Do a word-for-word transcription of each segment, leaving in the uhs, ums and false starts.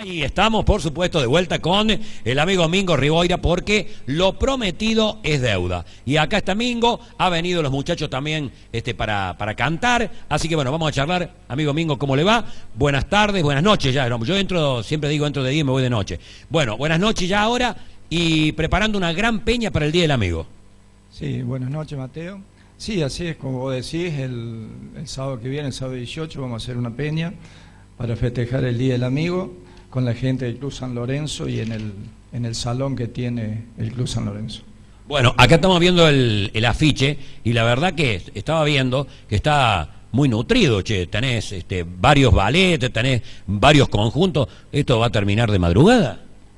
Y estamos, por supuesto, de vuelta con el amigo Mingo Riboira, porque lo prometido es deuda. Y acá está Mingo, ha venido los muchachos también este, para, para cantar. Así que bueno, vamos a charlar. Amigo Mingo, ¿cómo le va? Buenas tardes, buenas noches ya. Yo entro, siempre digo entro de día y me voy de noche. Bueno, buenas noches ya ahora y preparando una gran peña para el Día del Amigo. Sí, buenas noches, Mateo. Sí, así es, como vos decís, el, el sábado que viene, el sábado dieciocho, vamos a hacer una peña para festejar el Día del Amigo con la gente del Club San Lorenzo y en el, en el salón que tiene el Club San Lorenzo. Bueno, acá estamos viendo el, el afiche y la verdad que estaba viendo que está muy nutrido, che. Tenés este, varios ballets, tenés varios conjuntos. ¿Esto va a terminar de madrugada?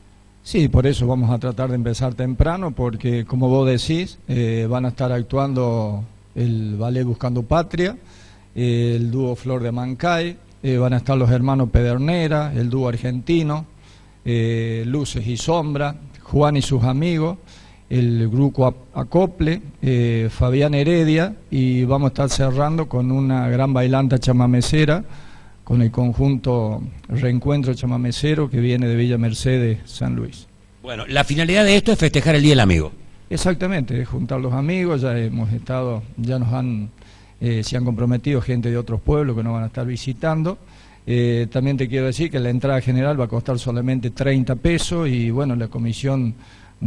Sí, por eso vamos a tratar de empezar temprano, porque como vos decís, eh, van a estar actuando el ballet Buscando Patria, eh, el dúo Flor de Mancay, eh, van a estar los hermanos Pedernera, el dúo argentino, eh, Luces y Sombra, Juan y sus amigos, el grupo Acople, eh, Fabián Heredia, y vamos a estar cerrando con una gran bailanta chamamecera, con el conjunto Reencuentro Chamamecero que viene de Villa Mercedes, San Luis. Bueno, la finalidad de esto es festejar el Día del Amigo. Exactamente, es juntar los amigos, ya hemos estado, ya nos han, eh, se han comprometido gente de otros pueblos que nos van a estar visitando. Eh, también te quiero decir que la entrada general va a costar solamente treinta pesos y bueno, la comisión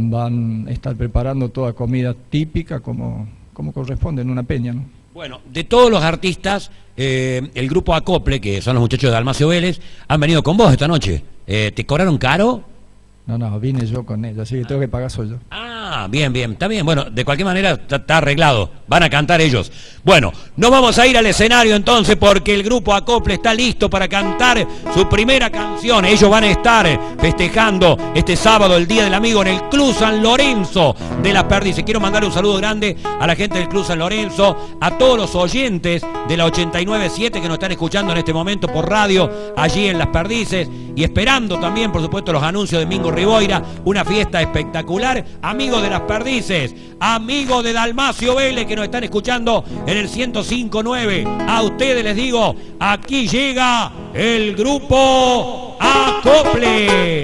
van a estar preparando toda comida típica como, como corresponde en una peña, ¿no? Bueno, de todos los artistas, eh, el grupo Acople, que son los muchachos de Dalmacio Vélez, han venido con vos esta noche. Eh, ¿Te cobraron caro? No, no, vine yo con ellos, así que tengo que pagar soy yo. Ah, bien, bien, está bien. Bueno, de cualquier manera está, está arreglado. Van a cantar ellos. Bueno, nos vamos a ir al escenario entonces porque el grupo Acople está listo para cantar su primera canción. Ellos van a estar festejando este sábado el Día del Amigo en el Club San Lorenzo de Las Perdices. Quiero mandar un saludo grande a la gente del Club San Lorenzo, a todos los oyentes de la ochenta y nueve punto siete que nos están escuchando en este momento por radio allí en Las Perdices y esperando también, por supuesto, los anuncios de Mingo Riboira, una fiesta espectacular. Amigos de Las Perdices, amigos de Dalmacio Vélez que nos están escuchando en el ciento cinco punto nueve, a ustedes les digo, aquí llega el grupo Acople.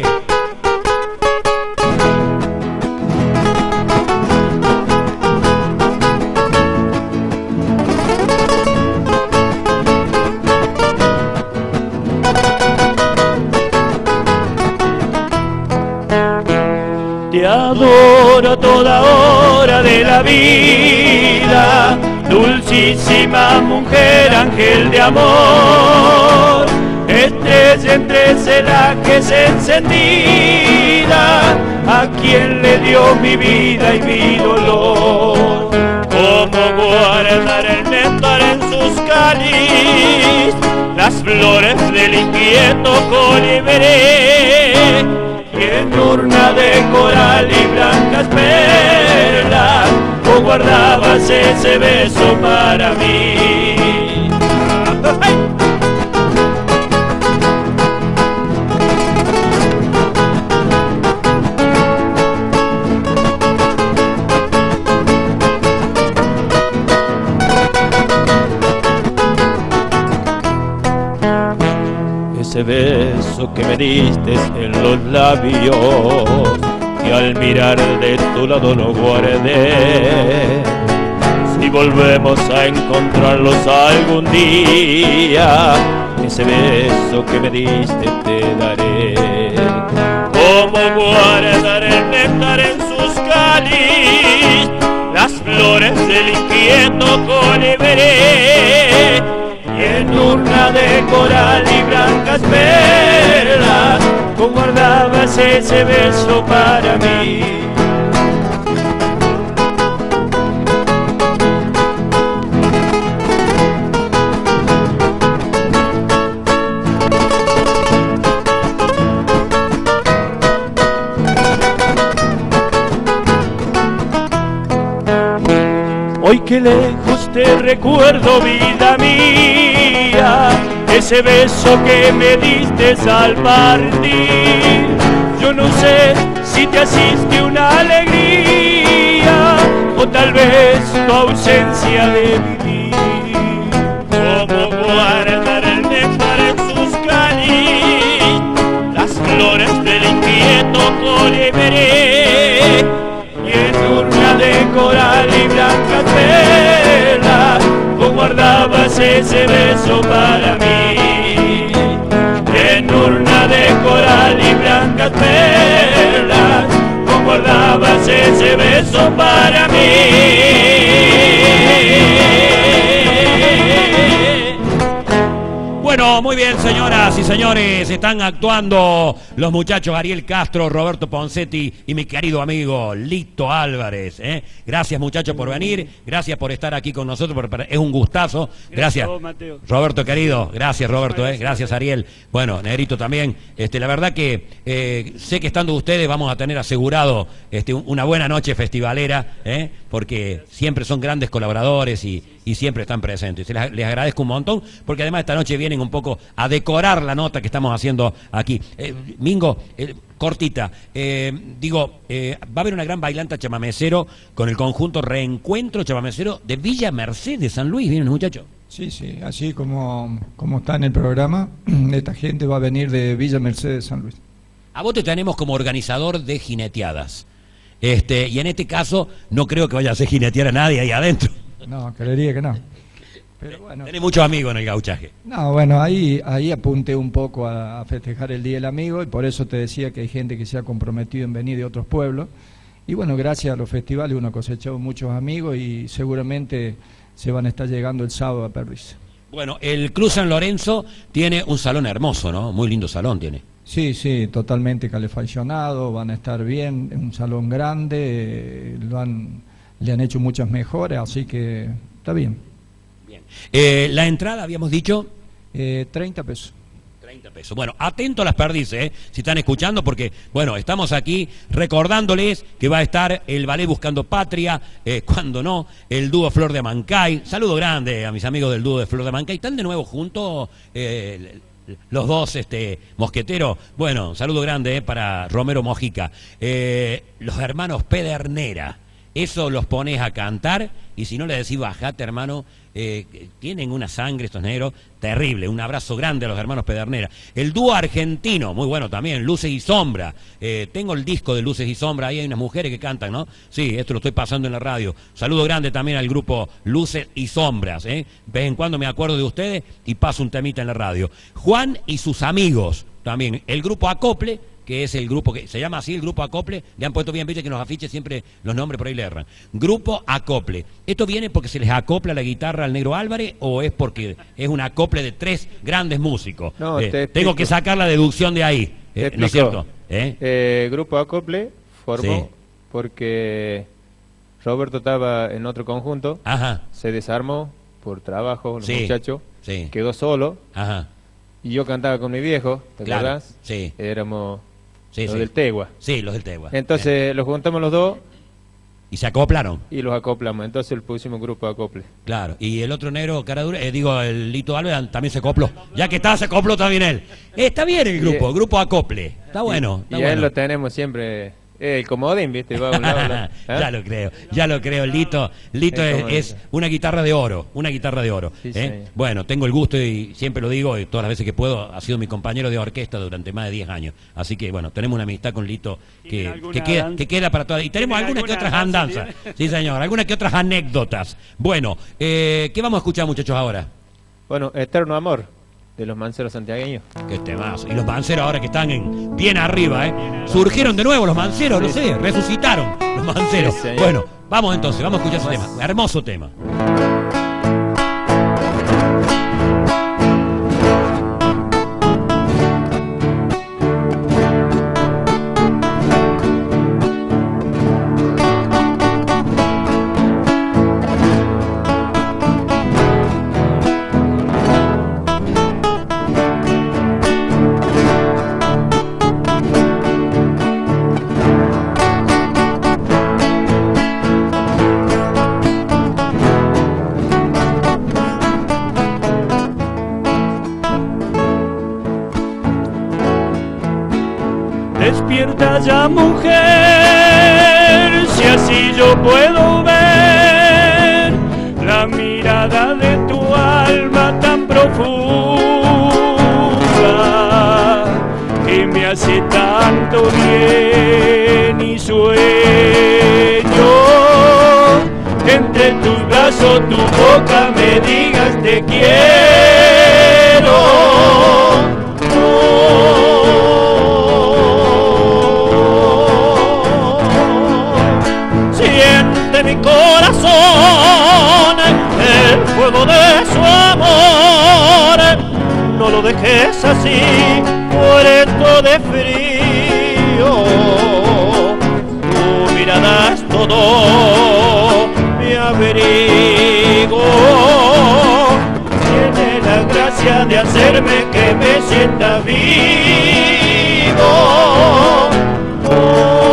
Te adoro a toda hora de la vida, dulcísima mujer, ángel de amor, estrella entre celajes encendida, a quien le dio mi vida y mi dolor. Cómo guardar el néctar en sus cáliz, las flores del inquieto colibrí, y en urna de coral y blancas perlas, vos guardabas ese beso para mí. Ese beso que me diste en los labios, que al mirar de tu lado no guardé. Si volvemos a encontrarlos algún día, ese beso que me diste te daré. Cómo guardar el néctar en sus cáliz, las flores del inquieto colibrí, y en urna de coral y blancas perlas, vos guardabas ese beso para mí. Hoy que lejos te recuerdo, vida mía, ese beso que me diste al partir. Yo no sé si te asiste una alegría o tal vez tu ausencia de vivir. Cómo guardar el néctar en sus cáliz, las ese beso para mí. En urna de coral y blancas perlas, vos guardabas ese beso para mí. Bueno, muy bien, señoras y señores, están actuando los muchachos Ariel Castro, Roberto Poncetti y mi querido amigo Lito Álvarez. ¿eh? Gracias, muchachos, por venir, gracias por estar aquí con nosotros, es un gustazo. Gracias, gracias Roberto querido, gracias Roberto, ¿eh? gracias Ariel. Bueno, Negrito también. Este, la verdad que eh, sé que estando ustedes vamos a tener asegurado este, una buena noche festivalera, ¿eh? porque siempre son grandes colaboradores y, y siempre están presentes. Les, les agradezco un montón, porque además esta noche vienen un poco a decorar la nota que estamos haciendo aquí. Eh, Mingo, eh, cortita, eh, digo, eh, va a haber una gran bailanta chamamecero con el conjunto Reencuentro Chamamecero de Villa Mercedes, San Luis, ¿vienen muchachos? Sí, sí, así como, como está en el programa, esta gente va a venir de Villa Mercedes, San Luis. A vos te tenemos como organizador de jineteadas, este, y en este caso no creo que vaya a hacer jinetear a nadie ahí adentro. No, creería que no. Pero bueno, tenés muchos amigos en el gauchaje. No, bueno, ahí, ahí apunté un poco a, a festejar el Día del Amigo y por eso te decía que hay gente que se ha comprometido en venir de otros pueblos. Y bueno, gracias a los festivales uno ha cosechado muchos amigos y seguramente se van a estar llegando el sábado a Perris. Bueno, el Club San Lorenzo tiene un salón hermoso, ¿no? Muy lindo salón tiene. Sí, sí, totalmente calefaccionado, van a estar bien, un salón grande, eh, lo han, le han hecho muchas mejoras, así que está bien. Eh, la entrada, habíamos dicho, eh, treinta pesos. treinta pesos. Bueno, atento a las perdices, ¿eh? si están escuchando, porque, bueno, estamos aquí recordándoles que va a estar el Ballet Buscando Patria, eh, cuando no, el dúo Flor de Amancay. Saludo grande a mis amigos del dúo de Flor de Amancay. ¿Están de nuevo juntos eh, los dos este, mosqueteros? Bueno, saludo grande eh, para Romero Mojica. Eh, los hermanos Pedernera. Eso los pones a cantar y si no le decís bajate, hermano, eh, tienen una sangre estos negros terrible. Un abrazo grande a los hermanos Pedernera. El dúo argentino, muy bueno también, Luces y Sombra. Eh, tengo el disco de Luces y Sombra, ahí hay unas mujeres que cantan, ¿no? Sí, esto lo estoy pasando en la radio. Saludo grande también al grupo Luces y Sombras, ¿eh? De vez en cuando me acuerdo de ustedes y paso un temita en la radio. Juan y sus amigos, también. El grupo Acople, que es el grupo que se llama así, el grupo Acople, le han puesto bien, viste que en los afiches siempre los nombres por ahí le erran. Grupo Acople. ¿Esto viene porque se les acopla la guitarra al Negro Álvarez o es porque es un acople de tres grandes músicos? No, eh, te tengo que sacar la deducción de ahí, eh, ¿no es cierto? ¿Eh? Eh, grupo Acople formó sí. porque Roberto estaba en otro conjunto, Ajá. se desarmó por trabajo, los sí. muchachos, sí. quedó solo. Ajá. Y yo cantaba con mi viejo, ¿te claro, acordás? Sí. Éramos sí, los sí. del Tegua. Sí, los del Tegua. Entonces eh. los juntamos los dos. ¿Y se acoplaron? Y los acoplamos, entonces pusimos grupo Acople. Claro, y el otro negro, cara dura, eh, digo, el Lito Álvarez también se acopló. Ya que está, se acopló también él. Eh, está bien el grupo, el grupo Acople. Está bueno. Está y bueno. a él lo tenemos siempre... El comodín, ¿viste? Va a un lado, ¿eh? Ya lo creo, ya lo creo. Lito, Lito es, es una guitarra de oro, una guitarra de oro. Sí, ¿eh? sí. Bueno, tengo el gusto y siempre lo digo, y todas las veces que puedo, ha sido mi compañero de orquesta durante más de diez años. Así que, bueno, tenemos una amistad con Lito que, que, queda, que queda para todas. Y tenemos algunas que otras andanzas. Sí, señor, algunas que otras anécdotas. Bueno, eh, ¿qué vamos a escuchar, muchachos, ahora? Bueno, Eterno Amor, de los Manceros santiagueños. Qué temazo. Y los Manceros ahora que están en, bien arriba, ¿eh? Surgieron de nuevo los Manceros, sí, lo sé, resucitaron los Manceros. Sí, bueno, vamos entonces, vamos a escuchar ese tema. Hermoso tema. Despierta ya, mujer, si así yo puedo ver la mirada de tu alma tan profunda que me hace tanto bien y sueño entre tus brazos brazo, tu boca me digas te quiero. Oh, siente mi corazón el fuego de su amor, no lo dejes así, muerto de frío. Tu mirada es todo mi abrigo, tiene la gracia de hacerme que me sienta vivo. Oh,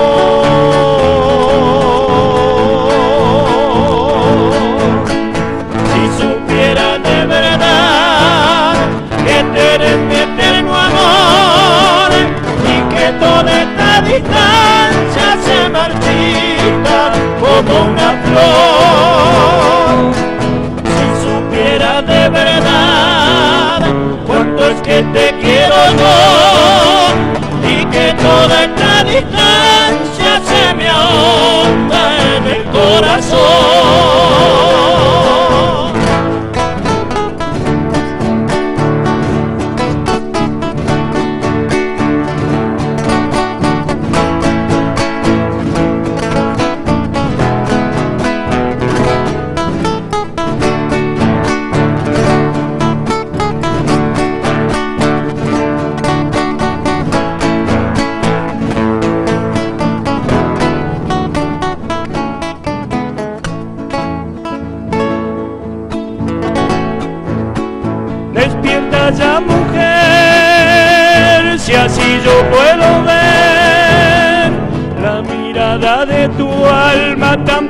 si supiera de verdad que tú eres mi eterno amor y que toda esta distancia se marchita como una flor. Si supiera de verdad cuánto es que te quiero yo y que toda esta distancia se me ahonda en el corazón. Despierta ya, mujer, si así yo puedo ver la mirada de tu alma tan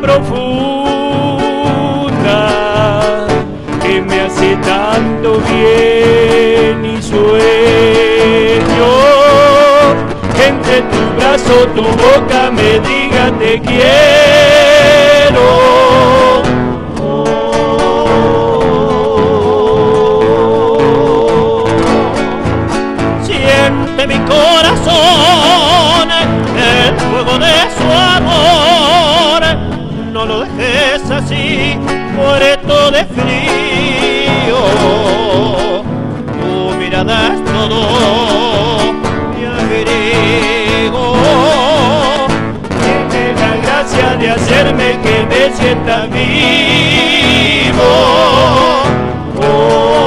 profunda que me hace tanto bien y sueño que entre tu brazo, tu boca me diga te quiero. De mi corazón el fuego de su amor, no lo dejes así, muerto de frío. Tu mirada es todo mi abrigo, tiene la gracia de hacerme que me sienta vivo. Oh,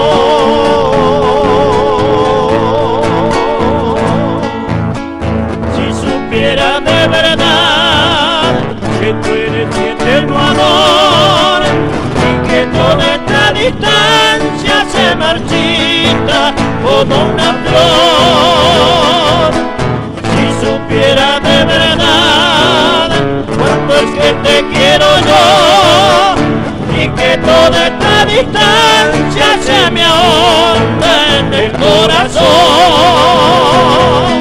de verdad que tú eres mi eterno amor y que toda esta distancia se marchita como una flor. Si supiera de verdad cuánto es que te quiero yo y que toda esta distancia se me ahonda en el corazón.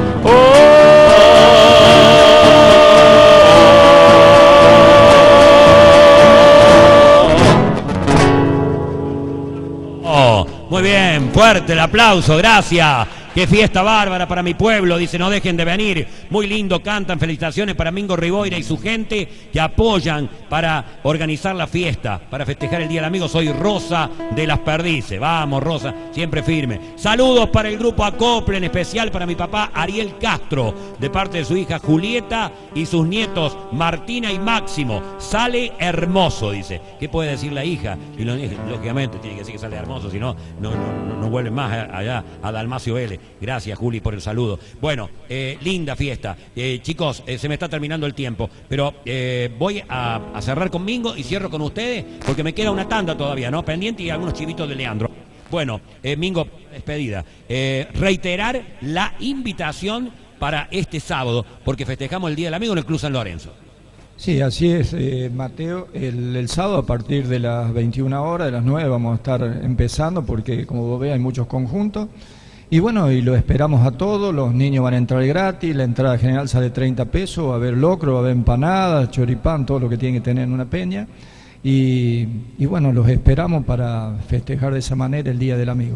Muy bien, fuerte el aplauso, gracias. Qué fiesta bárbara para mi pueblo, dice, no dejen de venir. Muy lindo, cantan, felicitaciones para Mingo Riboira y su gente que apoyan para organizar la fiesta, para festejar el Día del Amigo. Soy Rosa de las Perdices. Vamos, Rosa, siempre firme. Saludos para el grupo Acople, en especial para mi papá Ariel Castro, de parte de su hija Julieta y sus nietos Martina y Máximo. Sale hermoso, dice. ¿Qué puede decir la hija? Y lógicamente tiene que decir que sale hermoso, si no, no, no, no vuelven más allá a Dalmacio L. Gracias, Juli, por el saludo. Bueno, eh, linda fiesta. Eh, chicos, eh, se me está terminando el tiempo, pero eh, voy a, a cerrar con Mingo y cierro con ustedes, porque me queda una tanda todavía, ¿no? Pendiente y algunos chivitos de Leandro. Bueno, eh, Mingo, despedida. Eh, reiterar la invitación para este sábado, porque festejamos el Día del Amigo en el Club San Lorenzo. Sí, así es, eh, Mateo. El, el sábado a partir de las veintiuna horas, de las nueve, vamos a estar empezando, porque como vos ves hay muchos conjuntos. Y bueno, y lo esperamos a todos, los niños van a entrar gratis, la entrada general sale treinta pesos, va a haber locro, va a haber empanadas, choripán, todo lo que tiene que tener en una peña. Y, y bueno, los esperamos para festejar de esa manera el Día del Amigo.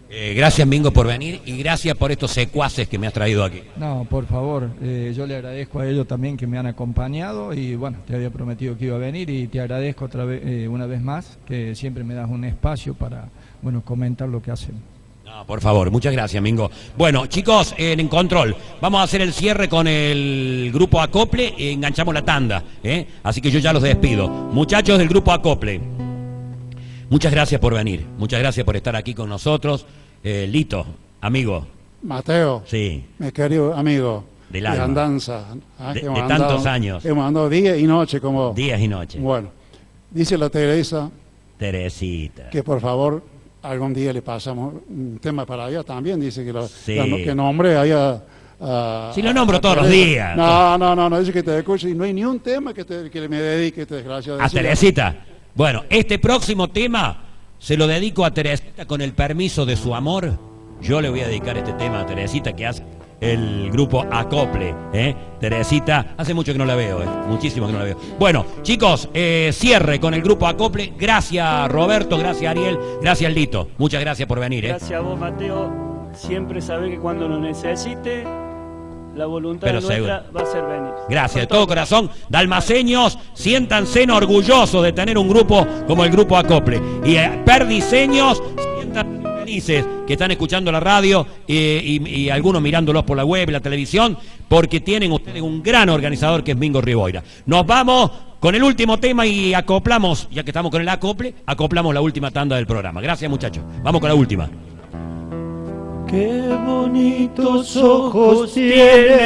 Eh, gracias, Mingo, por venir y gracias por estos secuaces que me has traído aquí. No, por favor, eh, yo le agradezco a ellos también que me han acompañado y bueno, te había prometido que iba a venir y te agradezco otra vez, eh, una vez más, que siempre me das un espacio para, bueno, comentar lo que hacen. No, por favor, muchas gracias, Mingo. Bueno, chicos, en, en control, vamos a hacer el cierre con el grupo Acople y enganchamos la tanda, ¿eh? Así que yo ya los despido. Muchachos del grupo Acople, muchas gracias por venir, muchas gracias por estar aquí con nosotros. Eh, Lito, amigo. Mateo, sí, mi querido amigo del de alma. andanza, ¿eh? de, de hemos tantos andado, años. Hemos andado día y noche como... Días y noches. Bueno, dice la Teresa Teresita. que por favor algún día le pasamos un tema para ella también, dice que, lo, Sí. la- que nombre haya... Uh, Si lo nombro todos los días. No, no, no, no, dice que te escuche y no hay ni un tema que, te, que me dedique, te desgracia. A Teresita. Bueno, este próximo tema se lo dedico a Teresita con el permiso de su amor. Yo le voy a dedicar este tema a Teresita que hace el grupo Acople, ¿eh? Teresita, hace mucho que no la veo, ¿eh? Muchísimo que no la veo. Bueno, chicos, eh, cierre con el grupo Acople. Gracias, Roberto, gracias, Ariel, gracias, Lito. Muchas gracias por venir, ¿eh? Gracias a vos, Mateo. Siempre sabés que cuando lo necesite, la voluntad Pero nuestra seguro. va a ser venir. Gracias de todo corazón. Dalmaceños, siéntanse orgullosos de tener un grupo como el grupo Acople. Y eh, perdiseños, siéntanse felices que están escuchando la radio eh, y, y algunos mirándolos por la web y la televisión, porque tienen ustedes un gran organizador que es Mingo Riboira. Nos vamos con el último tema y acoplamos, ya que estamos con el Acople, acoplamos la última tanda del programa. Gracias, muchachos. Vamos con la última. Qué bonitos ojos tienes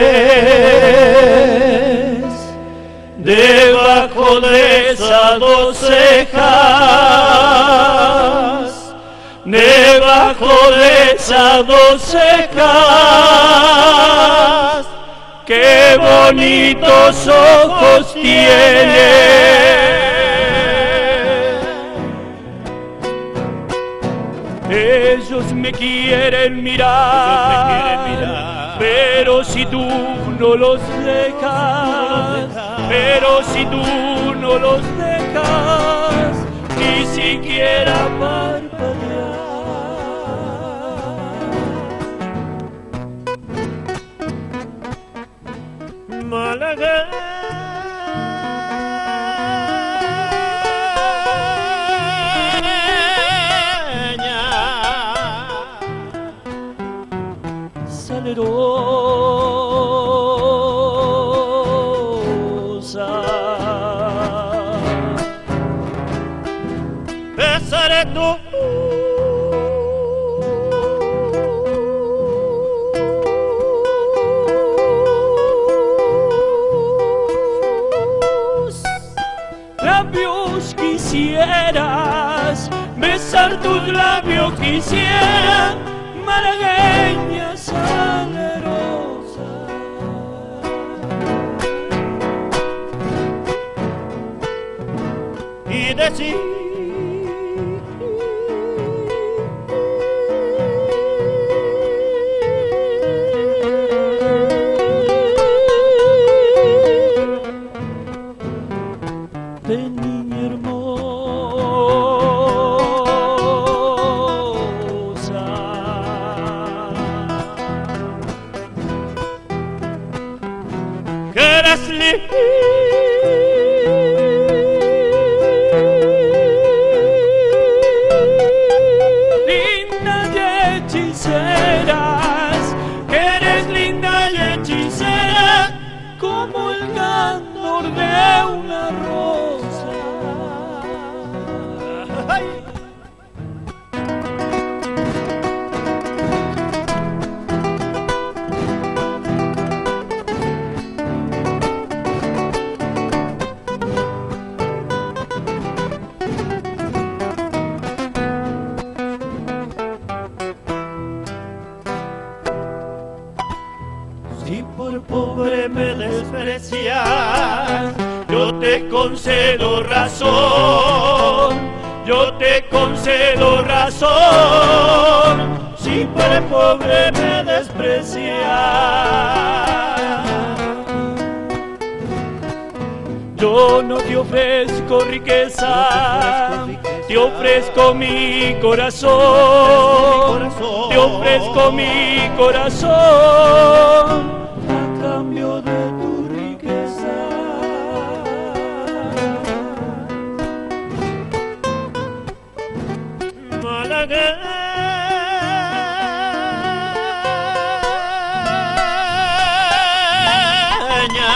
debajo de esas dos cejas, debajo de esas dos cejas. Qué bonitos ojos tienes. Ellos me quieren mirar, pero si tú no los dejas, pero si tú no los dejas, ni siquiera parpadear. Malagueña, salerosa, besaré tu labios, quisieras besar tus labios, quisiera, malagueña salerosa. Y decir de niña hermosa, que eres linda y hechiceras, que eres linda y hechicera, como el candor de una rosa. ¡Ay! Si por pobre me desprecias, yo te concedo razón, yo te concedo razón. Si por pobre me desprecias, yo no te ofrezco riqueza, te ofrezco mi corazón, te ofrezco mi corazón a cambio de tu riqueza. Malagueña,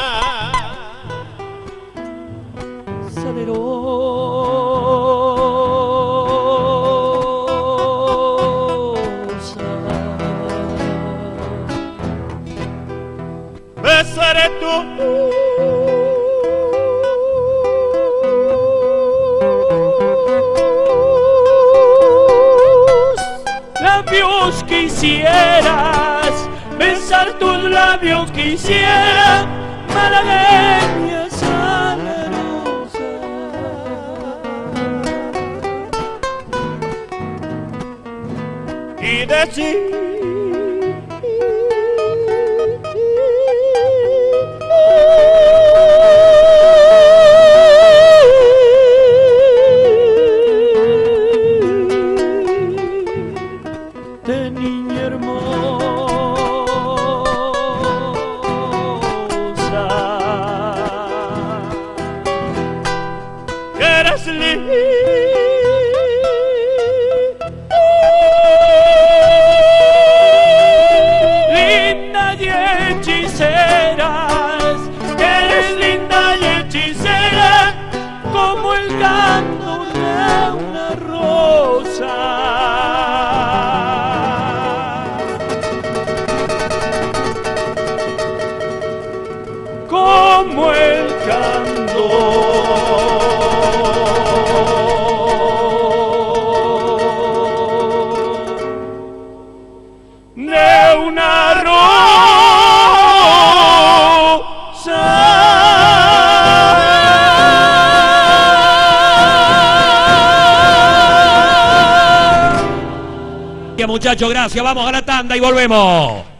salerosa, besaré tu labios, quisieras besar tus labios, quisiera, malagueña salerosa. Y decir de niña hermosa, que eres linda, linda y hechiceras, que eres linda y hechicera como el canto de una rosa. Como el canto de una rosa. Muchachos, gracias. Vamos a la tanda y volvemos.